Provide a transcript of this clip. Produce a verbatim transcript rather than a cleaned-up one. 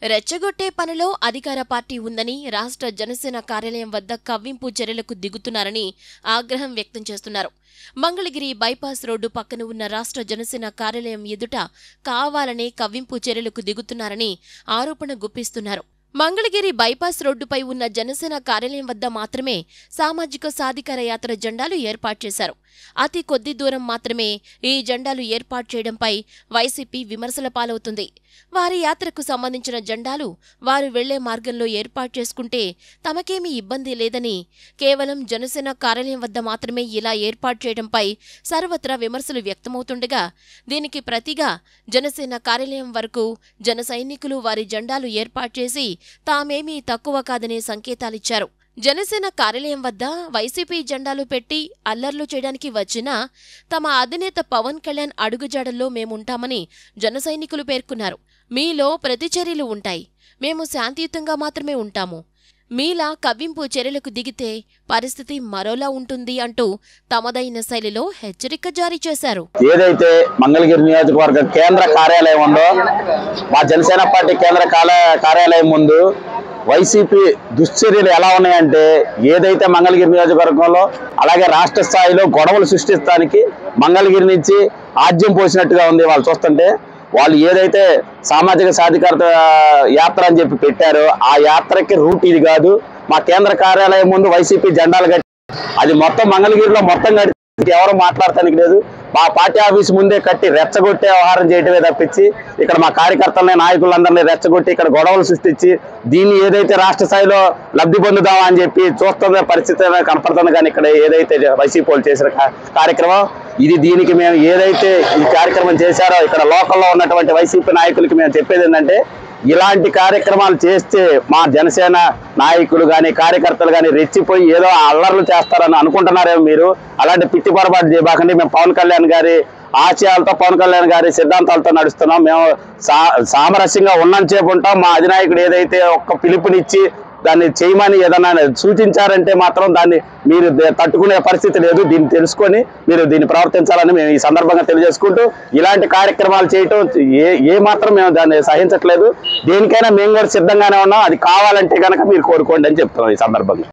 రెచ్చగొట్టే పనిలో అధికార పార్టీ ఉందని రాష్ట్ర జనసేన కార్యాలయం వద్ద కవ్వింపు చర్యలకు దిగుతున్నారని ఆగ్రహం వ్యక్తం చేస్తున్నారు. మంగళగిరి బైపాస్ రోడ్డు పక్కన ఉన్న రాష్ట్ర జనసేన కార్యాలయం ఎదుట కావాలనే కవ్వింపు చర్యలకు దిగుతున్నారని ఆరోపణ గుప్పిస్తున్నారు. మంగళగిరి బైపాస్ రోడ్డుపై ఉన్న జనసేన కార్యాలయం వద్ద మాత్రమే సామాజిక సాధికార యాత్ర జెండాలు ఏర్పాటు చేశారు. అతి కొద్ది దూరం మాత్రమే ఈ జెండాలు ఏర్పాటు చేయడంపై వైసీపీ విమర్శల పాలవుతుంది. వారి యాత్రకు సంబంధించిన జెండాలు వారు వెళ్లే మార్గంలో ఏర్పాటు చేసుకుంటే తమకేమీ ఇబ్బంది లేదని, కేవలం జనసేన కార్యాలయం వద్ద మాత్రమే ఇలా ఏర్పాటు చేయడంపై సర్వత్రా విమర్శలు వ్యక్తమవుతుండగా, దీనికి ప్రతిగా జనసేన కార్యాలయం వరకు జన సైనికులు వారి జెండాలు ఏర్పాటు చేసి తామేమీ తక్కువ కాదనే సంకేతాలిచ్చారు. జనసేన కార్యాలయం వద్ద వైసీపీ జెండాలు పెట్టి అల్లర్లు చేయడానికి వచ్చినా తమ అధినేత పవన్ కళ్యాణ్ అడుగుజాడల్లో మేముంటామని జన సైనికులు పేర్కొన్నారు. మీలో ప్రతిచర్యలు ఉంటాయి, మేము శాంతియుతంగా మాత్రమే ఉంటాము. మీలా కవ్వింపు చర్యలకు దిగితే పరిస్థితి మరోలా ఉంటుంది అంటూ తమదైన శైలిలో హెచ్చరిక జారీ చేశారు. ఏదైతే మంగళగిరి నియోజకవర్గ కేంద్ర కార్యాలయం ఉందో, మా జనసేన పార్టీ కేంద్ర కార్యాలయం ముందు వైసీపీ దుశ్చర్యలు ఎలా ఉన్నాయంటే, ఏదైతే మంగళగిరి నియోజకవర్గంలో అలాగే రాష్ట్ర స్థాయిలో గొడవలు సృష్టించడానికి మంగళగిరి నుంచి ఆజ్యం పోసినట్టుగా ఉంది. వాళ్ళు చూస్తుంటే వాళ్ళు ఏదైతే సామాజిక సాధికారత యాత్ర అని చెప్పి పెట్టారో ఆ యాత్రకి రూట్ ఇది కాదు. మా కేంద్ర కార్యాలయం ముందు వైసీపీ జెండాలు కట్టి అది మొత్తం మంగళగిరిలో మొత్తం కట్టి ఎవరు మాట్లాడటానికి లేదు. మా పార్టీ ఆఫీస్ ముందే కట్టి రెచ్చగొట్టే వ్యవహారం చేయటమే తప్పించి ఇక్కడ మా కార్యకర్తలని నాయకులందరినీ రెచ్చగొట్టి ఇక్కడ గొడవలు సృష్టించి దీన్ని ఏదైతే రాష్ట్ర స్థాయిలో లబ్ధి పొందుదామా అని చెప్పి చూస్తున్న పరిస్థితి కనపడుతుంది. కానీ ఇక్కడ ఏదైతే వైసీపీ వాళ్ళు చేసిన కార్యక్రమం ఇది, దీనికి మేము ఏదైతే ఈ కార్యక్రమం చేశారో ఇక్కడ లోకల్లో ఉన్నటువంటి వైసీపీ నాయకులకి మేము చెప్పేది ఏంటంటే, ఇలాంటి కార్యక్రమాలు చేస్తే మా జనసేన నాయకులు కానీ కార్యకర్తలు కానీ రెచ్చిపోయి ఏదో అల్లర్లు చేస్తారని అనుకుంటున్నారేమో మీరు. అలాంటి పిచ్చి పొరపాటు చేయబాకండి. మేము పవన్ కళ్యాణ్ గారి ఆశయాలతో పవన్ కళ్యాణ్ గారి సిద్ధాంతాలతో నడుస్తున్నాం. మేము సా సామరస్యంగా ఉన్నంతసేపు ఉంటాం. మా అధినాయకుడు ఏదైతే ఒక్క పిలుపునిచ్చి దాన్ని చేయమని ఏదన్నా సూచించారంటే మాత్రం దాన్ని మీరు తట్టుకునే పరిస్థితి లేదు. దీన్ని తెలుసుకొని మీరు దీన్ని ప్రవర్తించాలని మేము ఈ సందర్భంగా తెలియజేసుకుంటూ, ఇలాంటి కార్యక్రమాలు చేయటం ఏ ఏ మాత్రం మేము దాన్ని సహించట్లేదు. దేనికైనా మేము కూడా సిద్ధంగానే ఉన్నాం. అది కావాలంటే కనుక మీరు కోరుకోండి అని చెప్తున్నాం ఈ సందర్భంగా.